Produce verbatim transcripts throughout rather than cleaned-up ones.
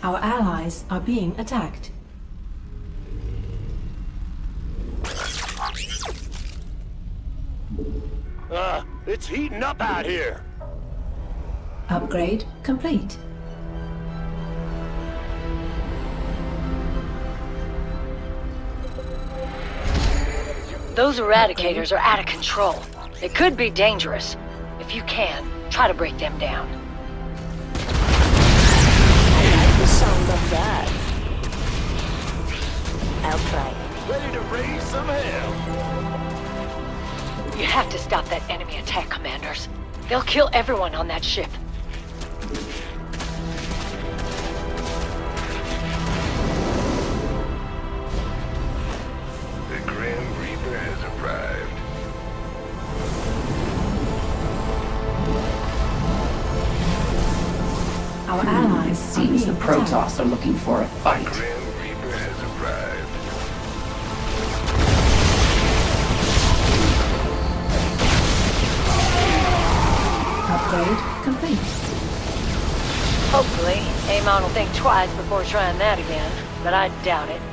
Our allies are being attacked. Uh, it's heating up out here. Upgrade complete. Those eradicators are out of control. It could be dangerous. If you can, try to break them down. I like the sound of that. I'll try. Ready to raise some hell. You have to stop that enemy attack, Commanders. They'll kill everyone on that ship. The Grim Reaper has arrived. Our allies Seems are the being Protoss attacked. are looking for a fight. Grim Reaper has arrived. Upgrade complete. Hopefully, Amon will think twice before trying that again, but I doubt it.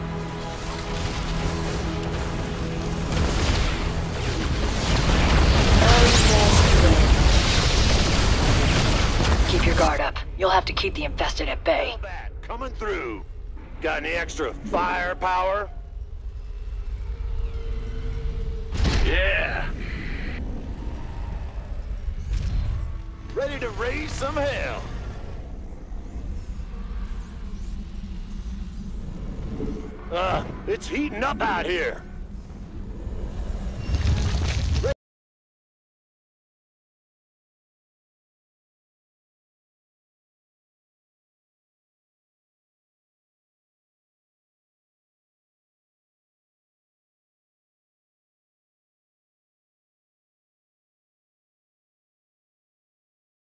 Keep your guard up. You'll have to keep the infested at bay. Combat coming through. Got any extra firepower? Yeah. Ready to raise some hell. Uh, it's heating up out here.